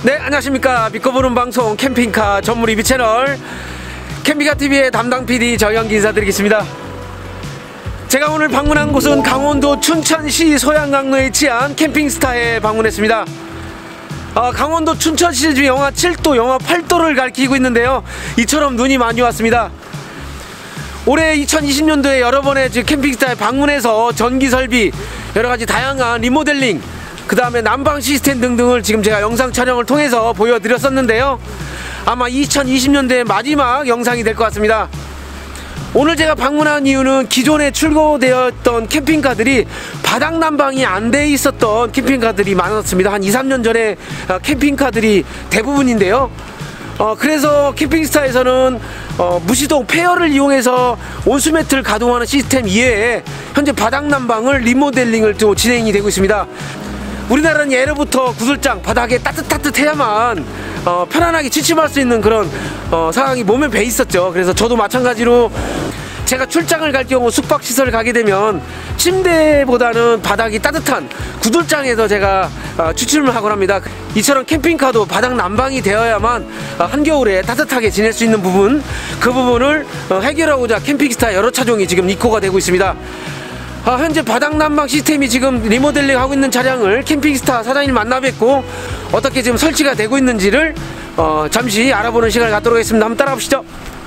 네, 안녕하십니까. 믿고 보는 방송 캠핑카 전문 리뷰 채널 캠핑카TV의 담당 PD 정영기 인사드리겠습니다. 제가 오늘 방문한 곳은 강원도 춘천시 소양강로에 위치한 캠핑스타에 방문했습니다. 강원도 춘천시 중에 영하 7도, 영하 8도를 가리키고 있는데요, 이처럼 눈이 많이 왔습니다. 올해 2020년도에 여러 번의 캠핑스타에 방문해서 전기 설비, 여러가지 다양한 리모델링, 그 다음에 난방 시스템 등등을 지금 제가 영상 촬영을 통해서 보여드렸었는데요, 아마 2020년도의 마지막 영상이 될 것 같습니다. 오늘 제가 방문한 이유는 기존에 출고되었던 캠핑카들이 바닥 난방이 안 돼 있었던 캠핑카들이 많았습니다. 한 2, 3년 전에 캠핑카들이 대부분인데요, 그래서 캠핑스타에서는 무시동 폐열을 이용해서 온수매트를 가동하는 시스템 이외에 현재 바닥 난방을 리모델링을 또 진행이 되고 있습니다. 우리나라는 예로부터 구슬장 바닥에 따뜻해야만 편안하게 취침할 수 있는 그런 상황이 몸에 배 있었죠. 그래서 저도 마찬가지로 제가 출장을 갈 경우 숙박시설을 가게 되면 침대보다는 바닥이 따뜻한 구들장에서 제가 취침을 하곤 합니다. 이처럼 캠핑카도 바닥 난방이 되어야만 한겨울에 따뜻하게 지낼 수 있는 부분, 그 부분을 해결하고자 캠핑스타 여러 차종이 지금 입고가 되고 있습니다. 현재 바닥 난방 시스템이 지금 리모델링 하고 있는 차량을 캠핑스타 사장님 만나 뵙고 어떻게 지금 설치가 되고 있는지를 잠시 알아보는 시간을 갖도록 하겠습니다. 한번 따라 보시죠.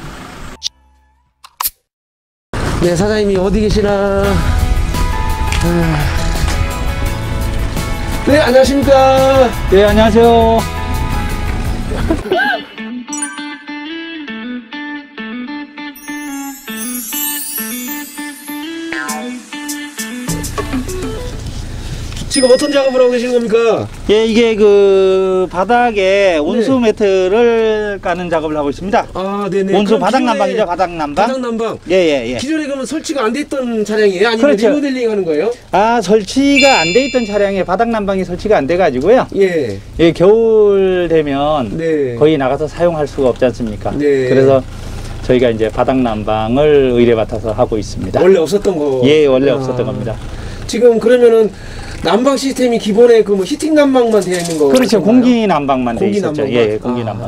네, 사장님이 어디 계시나. 네, 안녕하십니까. 네, 안녕하세요. 지금 어떤 작업을 하고 계시는 겁니까? 예, 이게 그 바닥에 온수 매트를 까는 작업을 하고 있습니다. 아, 네네. 온수 바닥 난방이죠, 바닥 난방. 바닥 난방. 예. 기존에 그러면 설치가 안 돼 있던 차량이에요? 아니면 그렇죠. 리모델링 하는 거예요? 설치가 안 돼 있던 차량에 바닥 난방이 설치가 안 돼 가지고요. 예. 예, 겨울 되면 네. 거의 나가서 사용할 수가 없지 않습니까? 네. 그래서 저희가 이제 바닥 난방을 의뢰받아서 하고 있습니다. 원래 없었던 거. 예, 원래 없었던 겁니다. 지금 그러면은 난방 시스템이 기본에 그 뭐 히팅 난방만 되어 있는 거. 그렇죠. 공기 난방만 돼 공기 있었죠. 난방만. 예, 공기 난방.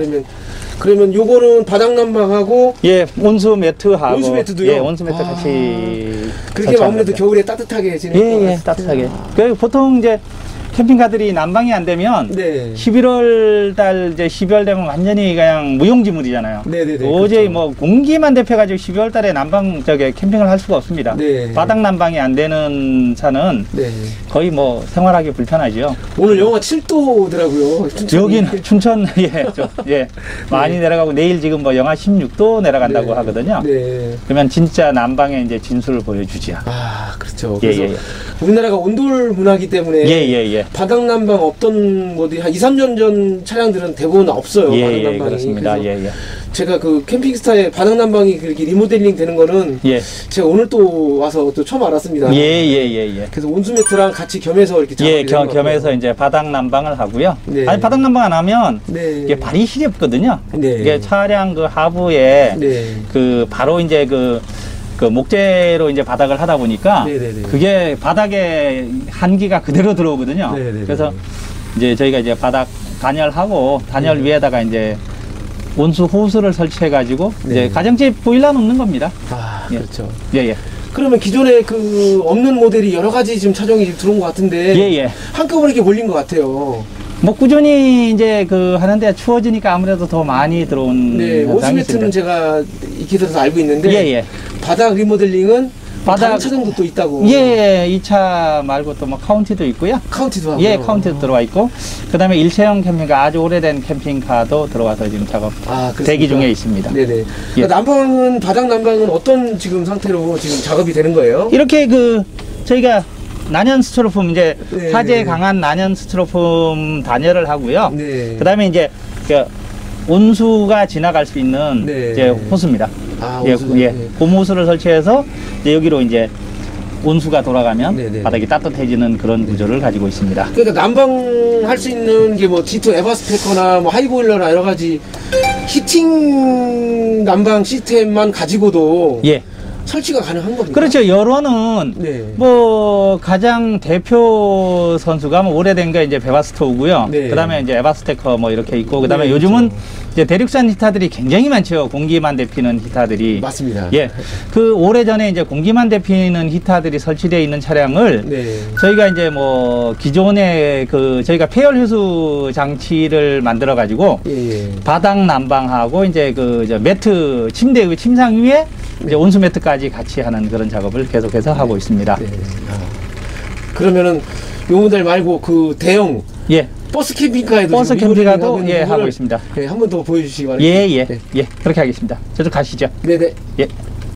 그러면 요거는 바닥 난방하고 예, 온수 매트하고. 온수 매트도요? 예, 온수 매트 같이. 그렇게 아무래도 겨울에 따뜻하게 지낼 것 예, 따뜻하게. 그 보통 이제 캠핑카들이 난방이 안 되면 네. 11월 달 이제 12월 되면 완전히 그냥 무용지물이잖아요. 네네네. 도저히 그렇죠. 뭐 공기만 대표가지고 12월 달에 난방 캠핑을 할 수가 없습니다. 네. 바닥 난방이 안 되는 차는 네. 거의 뭐 생활하기 불편하죠. 오늘 영하 7도더라고요. 여기는 춘천 많이 내려가고 내일 지금 뭐 영하 16도 내려간다고 네. 하거든요. 네. 그러면 진짜 난방의 이제 진수를 보여주지요. 아, 그렇죠. 예, 그래서 우리나라가 온돌 문화이기 때문에 예. 바닥 난방 없던 뭐들이 한 2, 3년 전 차량들은 대부분 없어요. 바닥 난방이. 그렇습니다. 제가 그 캠핑스타에 바닥 난방이 그렇게 리모델링 되는 거는 제가 오늘 또 와서 또 처음 알았습니다. 예. 그래서 온수 매트랑 같이 겸해서 이렇게 작업이 되는 겸해서 이제 바닥 난방을 하고요. 네. 아니 바닥 난방 안 하면 네. 이게 발이 시렵거든요. 네. 이게 차량 그 하부에 네. 그 바로 이제 그 목재로 이제 바닥을 하다 보니까 네네네. 그게 바닥에 한기가 그대로 들어오거든요. 네네네. 그래서 이제 저희가 이제 바닥 단열하고 단열 위에다가 이제 온수 호스를 설치해 가지고 이제 가정집 보일러 놓는 겁니다. 아, 그렇죠. 예. 그러면 기존에 그 없는 모델이 여러 가지 지금 차종이 지금 들어온 것 같은데 예. 한꺼번에 이렇게 몰린 것 같아요. 뭐 꾸준히 이제 그 하는데 추워지니까 아무래도 더 많이 들어온 네, 온수 매트는 제가 익히 들어서 알고 있는데 바닥 리모델링은 다른 차종도 또 있다고. 예, 이 차 말고 또 뭐 카운티도 있고요. 카운티도 하고. 예, 카운티도 들어와 있고, 그 다음에 일체형 캠핑카, 아주 오래된 캠핑카도 들어와서 지금 작업 대기 중에 있습니다. 네네. 그러니까 난방은, 바닥 난방은 어떤 지금 상태로 지금 작업이 되는 거예요? 이렇게 저희가 난연 스티로폼, 이제 화재 강한 난연 스티로폼 단열을 하고요. 그 다음에 이제 온수가 지나갈 수 있는 이제 호스입니다. 고무호스를 설치해서 이제 여기로 이제 온수가 돌아가면 바닥이 따뜻해지는 그런 구조를 가지고 있습니다. 그러니까 난방할 수 있는 게 뭐 G2 에바스페커나 뭐 하이보일러나 여러 가지 히팅 난방 시스템만 가지고도 설치가 가능한 겁니까? 그렇죠. 여론은 네. 뭐 가장 대표 선수가 뭐 오래된 게 이제 베바스토우고요. 네. 그다음에 이제 에바스테커 뭐 이렇게 있고 그다음에 네, 요즘은 그렇죠. 이제 대륙산 히타들이 굉장히 많죠. 공기만 데피는 히타들이. 맞습니다. 예. 그 오래전에 이제 공기만 데피는 히타들이 설치되어 있는 차량을 네. 저희가 이제 뭐 기존에 그 저희가 폐열 회수 장치를 만들어 가지고 예. 바닥 난방하고 이제 그 저 매트 침대의 침상 위에 이제 온수 매트까지 같이 하는 그런 작업을 계속해서 하고 있습니다. 네. 그러면은 요 모델 말고 그 대형 예. 버스 캠핑카에도 버스 지금 캠핑카도 리모델링 예, 하고 하고 있는 있습니다. 부분을, 예, 한 번 더 보여주시기 바랍니다. 예, 예, 네. 예. 그렇게 하겠습니다. 저쪽 가시죠. 네네. 예.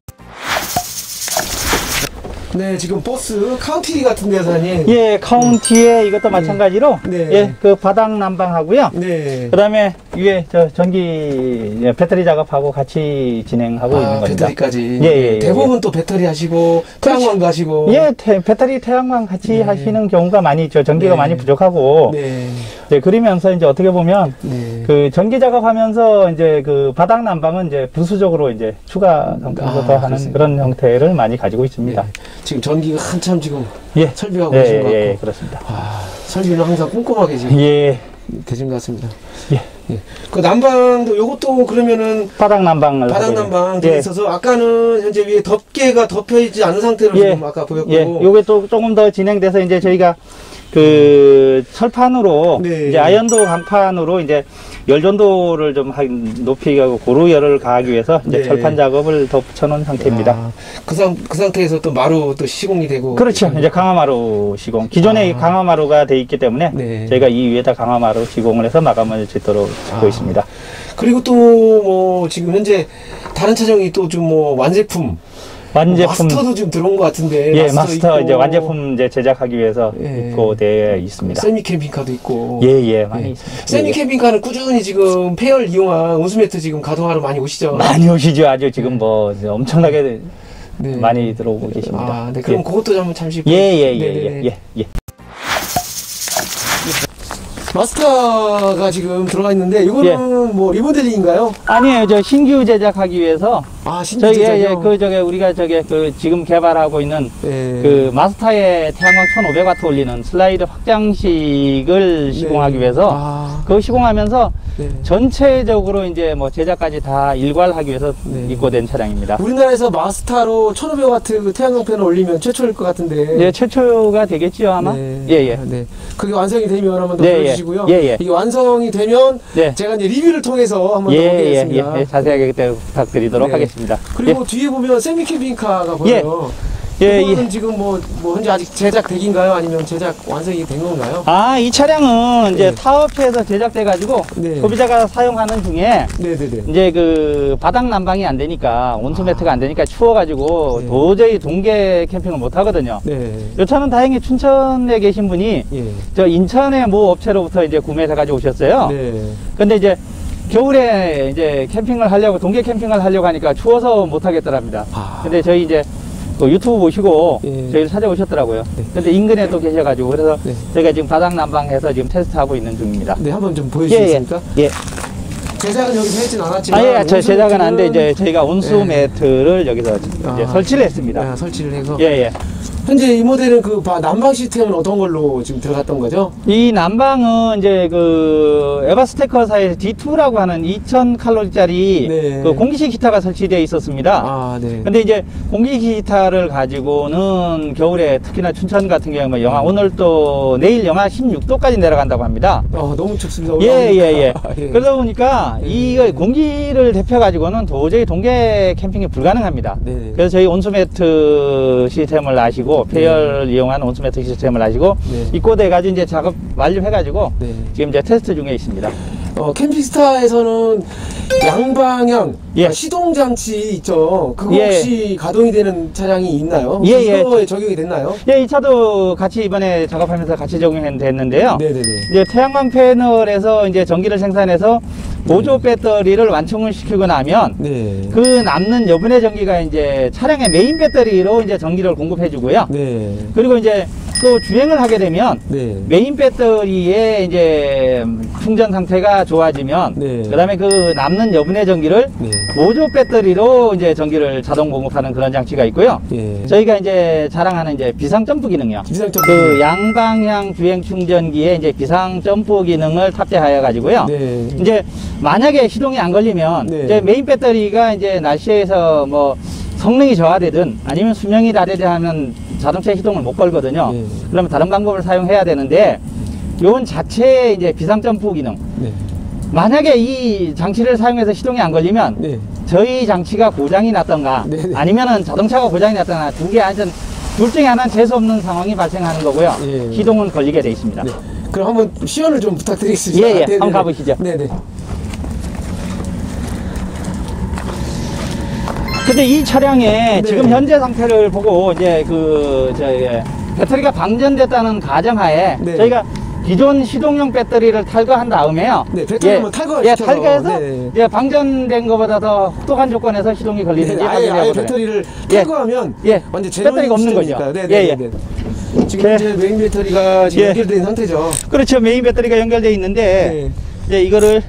네, 지금 버스 카운티 같은 데서 하니. 예, 카운티에 이것도 마찬가지로 네. 예, 그 바닥 난방하고요. 네. 그다음에 위에 저 전기 예, 배터리 작업하고 같이 진행하고 있는 겁니다. 배터리까지. 예, 예, 예. 대부분 또 배터리 하시고 그렇죠. 태양광도 하시고. 예, 배터리 태양광 같이 네. 하시는 경우가 많이 있죠. 전기가 네. 많이 부족하고. 네. 네, 그러면서 이제 어떻게 보면 네. 그 전기 작업하면서 이제 그 바닥 난방은 이제 부수적으로 이제 추가 상품도 더 하는 그렇습니다. 그런 형태를 많이 가지고 있습니다. 네. 지금 전기가 한참 지금 예. 설비하고 예, 계신 것 같고. 예, 그렇습니다. 설비는 항상 꼼꼼하게 지금 예. 되신 것 같습니다. 예. 예. 그 난방도 요것도 그러면은 바닥 난방을 바닥 하고 난방 예. 돼 있어서 아까는 현재 위에 덮개가 덮여 있지 않은 상태로 예. 지금 아까 보였고. 예. 요게 또 조금 더 진행돼서 이제 저희가 그 철판으로 네. 이제 아연도 강판으로 이제 열전도를 좀 높이고 고루 열을 가하기 위해서 이제 네. 철판 작업을 더 붙여놓은 상태입니다. 그 상태에서 또 마루 또 시공이 되고. 그렇죠. 이제 강화마루 시공. 기존에 강화마루가 돼 있기 때문에 네. 저희가 이 위에다 강화마루 시공을 해서 마감을 짓도록 짓고 있습니다. 그리고 또 뭐 지금 현재 다른 차종이 또 좀 뭐 완제품. 완제품. 마스터도 좀 들어온 것 같은데. 예, 마스터 있고, 이제 완제품 이제 제작하기 위해서 예. 입고되어 있습니다. 세미 캠핑카도 있고. 예, 예, 많이 예. 있습니다. 세미 예, 예. 캠핑카는 꾸준히 지금 폐열 이용한 온수매트 지금 가동하러 많이 오시죠? 많이 오시죠. 아주 지금 뭐 이제 엄청나게 네. 많이 들어오고 계십니다. 아, 네. 그럼 예. 그것도 한번 잠시. 예, 예, 예, 네네네. 예, 예, 예. 마스터가 지금 들어가 있는데 이거는 뭐 리모델링인가요? 아니에요. 저 신규 제작하기 위해서 아, 신규 저희 예, 제작이요? 예, 그 저게 우리가 저게 그 지금 개발하고 있는 예. 그 마스터의 태양광 1500W 올리는 슬라이드 확장식을 시공하기 위해서 아, 그거 시공하면서 네. 전체적으로 이제 뭐 제작까지 다 일괄하기 위해서 네. 입고된 차량입니다. 우리나라에서 마스터로 1500W 그 태양광 패널 올리면 최초일 것 같은데. 네, 최초가 되겠지요 아마. 네. 예, 예. 네. 그게 완성이 되면 한번 더 네, 보여주시고요. 예, 예. 이게 완성이 되면 네. 제가 이제 리뷰를 통해서 한번 더 예, 예, 보겠습니다. 예, 자세하게 그때 부탁드리도록 네. 하겠습니다. 그리고 뒤에 보면 세미 캠핑카가 보여요. 예, 이거는 예. 지금 뭐 현재 아직 제작 대기인가요? 아니면 제작 완성이 된 건가요? 아, 이 차량은 이제 네. 타업체에서 제작돼가지고 네. 소비자가 사용하는 중에 네네네. 이제 그 바닥 난방이 안 되니까 온수 매트가 안 되니까 추워가지고 네. 도저히 동계 캠핑을 못 하거든요. 네. 이 차는 다행히 춘천에 계신 분이 예. 저 인천의 모 업체로부터 이제 구매해서 가지고 오셨어요. 네. 근데 이제 겨울에 이제 캠핑을 하려고 동계 캠핑을 하려고 하니까 추워서 못 하겠더랍니다. 아. 근데 저희 이제 그 유튜브 보시고 예. 저희를 찾아오셨더라고요. 네. 근데 인근에 또 계셔가지고 그래서 네. 저희가 지금 바닥 난방해서 지금 테스트하고 있는 중입니다. 네, 한번 좀 예, 예. 보여주시겠습니까? 예. 제작은 여기서 했진 않았지만. 아, 예, 저 제작은 안 돼. 이제 온수매트는, 저희가 온수 네. 매트를 여기서 이제 아. 설치를 했습니다. 아, 설치를 해서. 예, 예. 현재 이 모델은 그 난방 시스템은 어떤 걸로 지금 들어갔던 거죠? 이 난방은 이제 그 에바스테커사의 D2라고 하는 2000칼로리짜리 네. 그 공기식 히터가 설치되어 있었습니다. 아, 네. 근데 이제 공기식 히터를 가지고는 겨울에 특히나 춘천 같은 경우는 영하 오늘 또 내일 영하 16도까지 내려간다고 합니다. 너무 춥습니다. 예, 예, 예. 예. 그러다 보니까 이 공기를 대표가지고는 도저히 동계 캠핑이 불가능합니다. 네. 그래서 저희 온수매트 시스템을 아시고 폐열 이용한 온수매트 시스템을 아시고 네. 입고돼가지고 이제 작업 완료해가지고 네. 지금 이제 테스트 중에 있습니다. 캠핑스타에서는 양방향 예. 시동 장치 있죠. 그거 예. 혹시 가동이 되는 차량이 있나요? 예, 예. 이거에 적용이 됐나요? 예, 이 차도 같이 이번에 작업하면서 같이 적용됐는데요. 네네네. 이제 태양광 패널에서 이제 전기를 생산해서 보조 배터리를 완충을 시키고 나면 네. 그 남는 여분의 전기가 이제 차량의 메인 배터리로 이제 전기를 공급해 주고요. 네. 그리고 이제 또 주행을 하게 되면 네. 메인 배터리의 이제 충전 상태가 좋아지면 네. 그다음에 그 남는 여분의 전기를 네. 보조 배터리로 이제 전기를 자동 공급하는 그런 장치가 있고요. 예. 저희가 이제 자랑하는 이제 비상 점프 기능이요. 비상 점프 그 기능. 양방향 주행 충전기에 이제 비상 점프 기능을 탑재하여 가지고요. 네. 이제 만약에 시동이 안 걸리면 네. 이제 메인 배터리가 이제 날씨에서 뭐 성능이 저하되든 아니면 수명이 다되든 하면 자동차 시동을 못 걸거든요. 네. 그러면 다른 방법을 사용해야 되는데 요건 자체의 이제 비상 점프 기능. 네. 만약에 이 장치를 사용해서 시동이 안 걸리면 네. 저희 장치가 고장이 났던가 네, 네. 아니면은 자동차가 고장이 났던가 두 개 하여튼 둘 중에 하나는 재수 없는 상황이 발생하는 거고요. 예. 시동은 걸리게 돼 있습니다. 네. 그럼 한번 시연을 좀 부탁드리겠습니다. 예, 예. 네네네. 한번 가보시죠. 네네. 근데 이 차량의 네. 지금 현재 상태를 보고 이제 배터리가 방전됐다는 가정하에 네. 저희가 기존 시동용 배터리를 탈거한 다음에요. 네, 배터리 한번 탈거시켜서. 탈거해서 네. 예, 방전된 것보다 더 혹독한 조건에서 시동이 걸리는지 네, 아예 확인해 보도록. 배터리를 예. 탈거하면 예. 완전 제로 배터리가 없는 거죠. 시스템이니까. 네, 예, 네, 예. 네. 지금 이제 메인 배터리가 지금 예. 연결된 상태죠. 그렇죠. 메인 배터리가 연결되어 있는데 네. 이제 이거를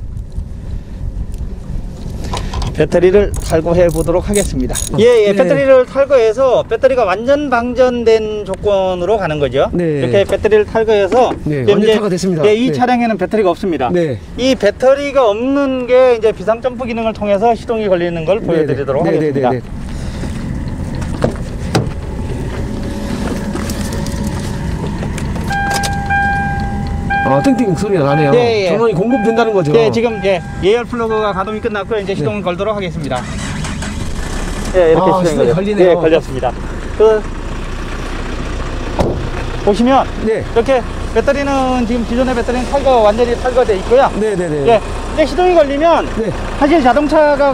배터리를 탈거해 보도록 하겠습니다. 예, 네. 배터리를 탈거해서 배터리가 완전 방전된 조건으로 가는 거죠. 네. 이렇게 배터리를 탈거해서 네, 지금 완전 탈거됐습니다. 네, 이 네. 차량에는 배터리가 없습니다. 네. 이 배터리가 없는 게 이제 비상 점프 기능을 통해서 시동이 걸리는 걸 보여드리도록 네, 네, 하겠습니다. 네, 네. 아, 띵띵 소리가 나네요. 예, 예. 전원이 공급된다는 거죠. 네, 지금 예열 플러그가 가동이 끝났고요. 이제 시동을 걸도록 하겠습니다. 네, 이렇게 아, 시동이 걸리네요. 네, 걸렸습니다. 보시면 네. 이렇게 배터리는 지금 기존의 배터리는 완전히 탈거되어 있고요. 네네네. 네, 이제 시동이 걸리면 네. 사실 자동차가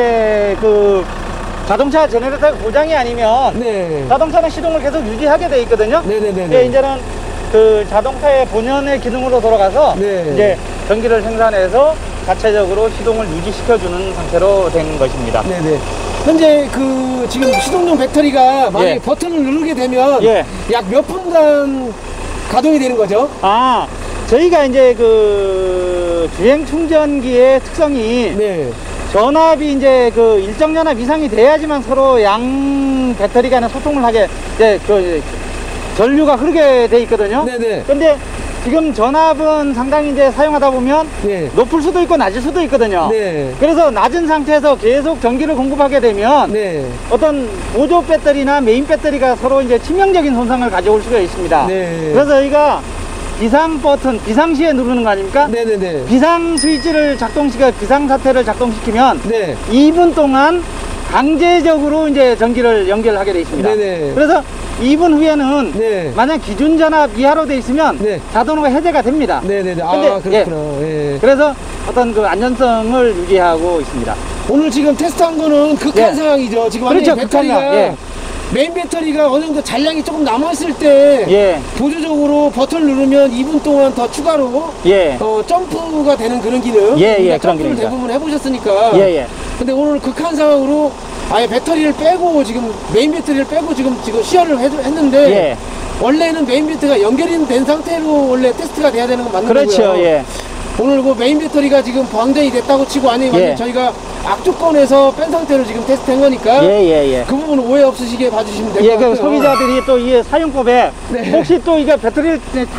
자동차 제네레이터 고장이 아니면 네. 자동차는 시동을 계속 유지하게 돼 있거든요. 네네네. 네, 이제는 그 자동차의 본연의 기능으로 돌아가서 네. 이제 전기를 생산해서 자체적으로 시동을 유지시켜주는 상태로 된 것입니다. 네네. 현재 그 지금 시동용 배터리가 만약에 예. 버튼을 누르게 되면 예. 약 몇 분간 가동이 되는 거죠? 아, 저희가 이제 그 주행 충전기의 특성이 네. 전압이 이제 그 일정 전압 이상이 돼야지만 서로 양 배터리 간에 소통을 하게 이제 그 전류가 흐르게 돼 있거든요. 네네. 근데 지금 전압은 상당히 이제 사용하다 보면 네. 높을 수도 있고 낮을 수도 있거든요. 네. 그래서 낮은 상태에서 계속 전기를 공급하게 되면 네. 어떤 보조 배터리나 메인 배터리가 서로 이제 치명적인 손상을 가져올 수가 있습니다. 네. 그래서 저희가 비상 버튼, 비상시에 누르는 거 아닙니까? 네네네. 비상 스위치를 비상 사태를 작동시키면 네. 2분 동안 강제적으로 이제 전기를 연결하게 되어 있습니다. 네네. 그래서 2분 후에는 네. 만약 기준 전압 이하로 되어 있으면 네. 자동으로 해제가 됩니다. 네네네. 아, 근데, 그렇구나. 예. 그래서 어떤 그 안전성을 유지하고 있습니다. 오늘 지금 테스트한 거는 극한 예. 상황이죠. 지금 그렇죠, 완전히 배터리가 극한 상황. 예. 메인 배터리가 어느 정도 잔량이 조금 남았을 때 예. 보조적으로 버튼을 누르면 2분 동안 더 추가로 예. 점프가 되는 그런 기능. 예, 예, 우리가 그런 점프를 기능이죠. 대부분 해보셨으니까. 예, 예. 근데 오늘 극한 상황으로 아예 배터리를 빼고 지금 메인 배터리를 빼고 지금 시연을 했는데 예. 원래는 메인 배터리가 연결이 된 상태로 원래 테스트가 돼야 되는 건 맞는 그렇죠. 거고요. 예. 오늘 그 메인 배터리가 지금 방전이 됐다고 치고 아니 완전 예. 저희가 악조건에서 뺀 상태로 지금 테스트한 거니까 예, 예, 예. 그 부분은 오해 없으시게 봐주시면 될 것 예, 같아요. 그 소비자들이 또 이 사용법에 네. 혹시 또 이게 배터리를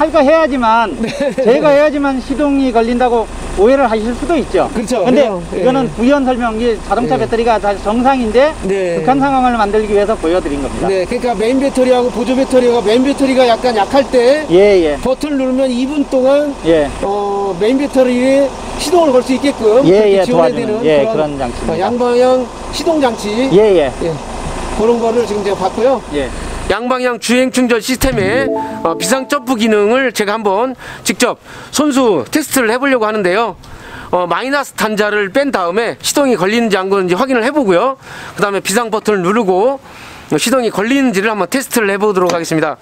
탈거해야지만 제거해야지만 시동이 걸린다고 오해를 하실 수도 있죠. 그렇죠. 근데 그래요. 예. 이거는 부연 설명이 자동차 예. 배터리가 다 정상인데 네. 극한 상황을 만들기 위해서 보여드린 겁니다. 네, 그러니까 메인 배터리하고 보조 배터리가 메인 배터리가 약간 약할 때 예, 예. 버튼을 누르면 2분 동안 예. 메인 배터리에 시동을 걸 수 있게끔 예, 그렇게 예, 지원해드리는 도와주는, 예, 그런 장치입니다. 양방향 시동 장치 예, 예. 그런 거를 지금 제가 봤고요. 예. 양방향 주행 충전 시스템의 비상 점프 기능을 제가 한번 직접 손수 테스트를 해보려고 하는데요. 마이너스 단자를 뺀 다음에 시동이 걸리는지 안 걸리는지 확인을 해보고요. 그 다음에 비상 버튼을 누르고 시동이 걸리는지를 한번 테스트를 해보도록 하겠습니다.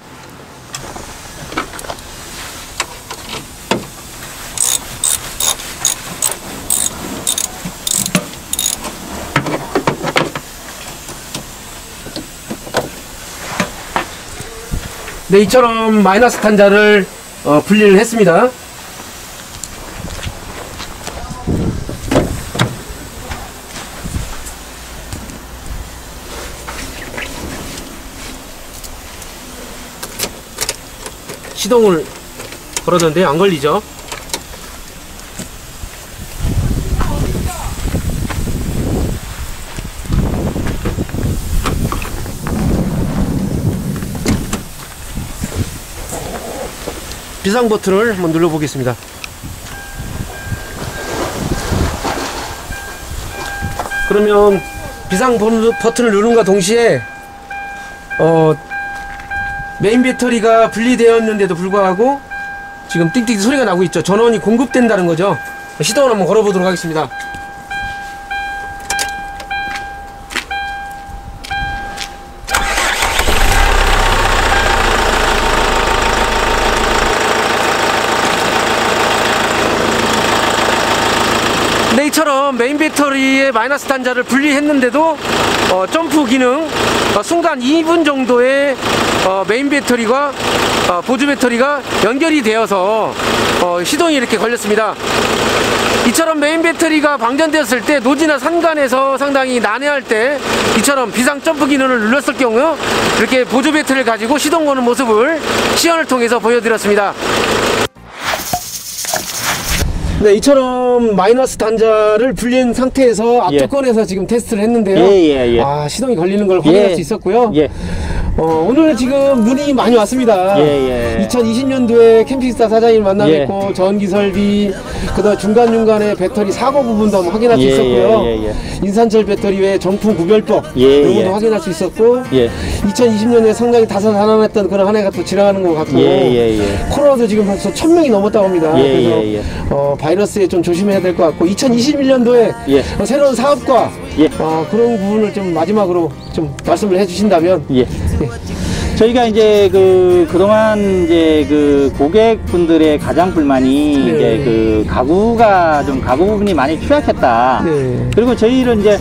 네, 이처럼 마이너스 단자를 분리를 했습니다. 시동을 걸었는데 안 걸리죠. 비상 버튼을 한번 눌러 보겠습니다. 그러면 비상 버튼을 누른과 동시에 메인 배터리가 분리되었는데도 불구하고 지금 띵띵 소리가 나고 있죠. 전원이 공급된다는 거죠. 시동을 한번 걸어 보도록 하겠습니다. 네, 이처럼 메인 배터리의 마이너스 단자를 분리했는데도 점프 기능 순간 2분 정도의 메인 배터리와 보조 배터리가 연결이 되어서 시동이 이렇게 걸렸습니다. 이처럼 메인 배터리가 방전되었을 때 노지나 산간에서 상당히 난해할 때 이처럼 비상 점프 기능을 눌렀을 경우 이렇게 보조 배터리를 가지고 시동 거는 모습을 시연을 통해서 보여드렸습니다. 네, 이처럼 마이너스 단자를 분리한 상태에서 앞쪽 꺼내서 지금 테스트를 했는데요. 아, 시동이 걸리는 걸 확인할 수 있었고요. 오늘 지금 문의 많이 왔습니다. 2020년도에 캠핑스타 사장님 만나 뵙고 전기 설비, 그다음 중간중간에 배터리 사고 부분도 한번 확인할 수 있었고요. 인산철 배터리 외에 정품 구별법 이런 것도 확인할 수 있었고 2020년에 상당히 다사다난했던 그런 한 해가 또 지나가는 것 같고 코로나도 지금 벌써 1000명이 넘었다고 합니다. 그래서 바이러스에 좀 조심해야 될 것 같고 2021년도에 새로운 사업과 그런 부분을 좀 마지막으로 좀 말씀을 해주신다면. 저희가 이제 그동안 이제 고객분들의 가장 불만이 이제 가구 부분이 많이 취약했다. 그리고 저희는 이제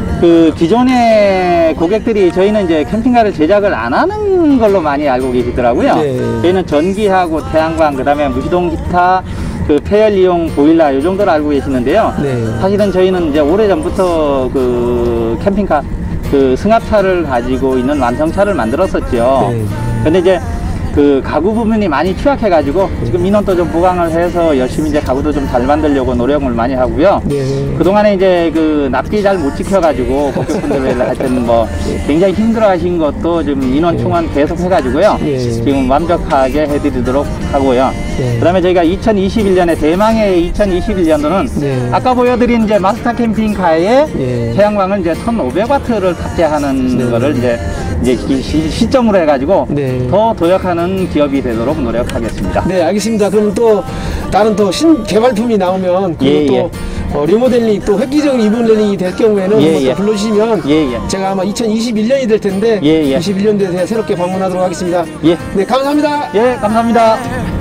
기존의 고객들이 저희는 이제 캠핑카를 제작을 안 하는 걸로 많이 알고 계시더라고요. 저희는 전기하고 태양광, 그다음에 무시동 기타, 폐열이용 보일러 이 정도를 알고 계시는데요. 사실은 저희는 이제 오래전부터 캠핑카 승합차를 가지고 있는 완성차를 만들었었죠. 근데 이제 가구 부분이 많이 취약해 가지고 지금 인원도 좀 보강을 해서 열심히 이제 가구도 좀 잘 만들려고 노력을 많이 하고요. 그동안에 이제 납기 잘 못 지켜 가지고 고객분들 하여튼 뭐 굉장히 힘들어 하신 것도 지금 인원 충원 계속 해 가지고요. 지금 완벽하게 해드리도록 하고요. 그다음에 저희가 2021년에 대망의 2021년도는 아까 보여드린 이제 마스터 캠핑카에 태양광을 이제 1500W를 탑재하는 거를 이제 시점으로 해가지고 더 도약하는 기업이 되도록 노력하겠습니다. 네, 알겠습니다. 그럼 또 다른 또 신개발품이 나오면 그리고 또 리모델링, 또 획기적인 리모델링이 될 경우에는 한번 불러주시면 제가 아마 2021년이 될 텐데 21년도에 새롭게 방문하도록 하겠습니다. 네, 감사합니다. 감사합니다.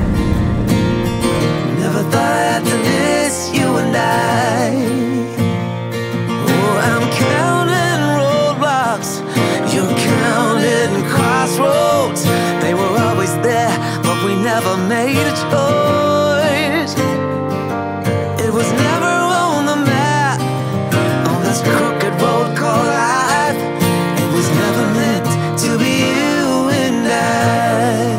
Never thought I'd miss you and I. Oh, I'm counting roadblocks, you're counting crossroads. They were always there, but we never made a choice. It was never on the map, on this crooked road called life. It was never meant to be you and I.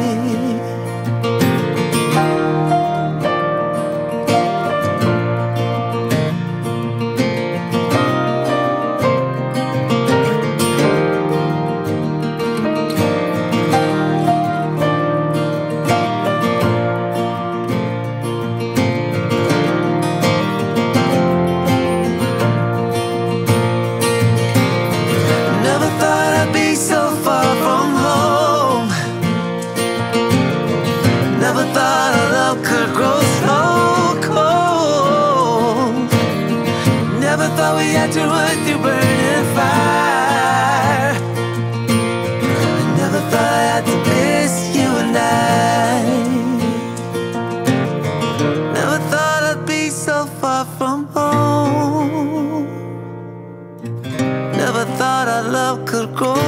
To run through burning fire. I never thought I had to miss you and I. Never thought I'd be so far from home. Never thought our love could grow